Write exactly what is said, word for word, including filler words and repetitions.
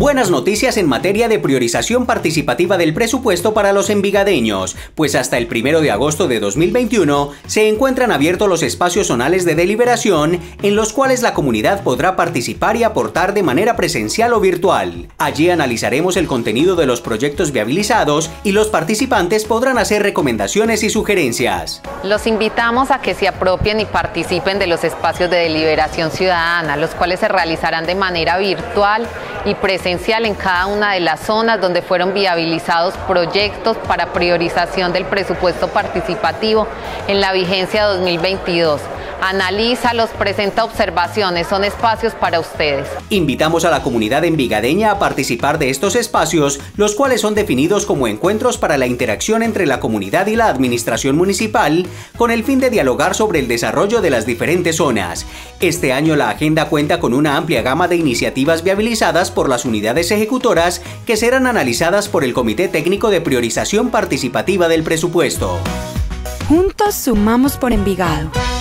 Buenas noticias en materia de priorización participativa del presupuesto para los envigadeños, pues hasta el primero de agosto de dos mil veintiuno se encuentran abiertos los espacios zonales de deliberación en los cuales la comunidad podrá participar y aportar de manera presencial o virtual. Allí analizaremos el contenido de los proyectos viabilizados y los participantes podrán hacer recomendaciones y sugerencias. Los invitamos a que se apropien y participen de los espacios de deliberación ciudadana, los cuales se realizarán de manera virtual y presencial en cada una de las zonas donde fueron viabilizados proyectos para priorización del presupuesto participativo en la vigencia dos mil veintidós. Analízalos, presenta observaciones, son espacios para ustedes. Invitamos a la comunidad envigadeña a participar de estos espacios, los cuales son definidos como encuentros para la interacción entre la comunidad y la administración municipal, con el fin de dialogar sobre el desarrollo de las diferentes zonas. Este año la agenda cuenta con una amplia gama de iniciativas viabilizadas por las unidades ejecutoras que serán analizadas por el Comité Técnico de Priorización Participativa del Presupuesto. Juntos sumamos por Envigado.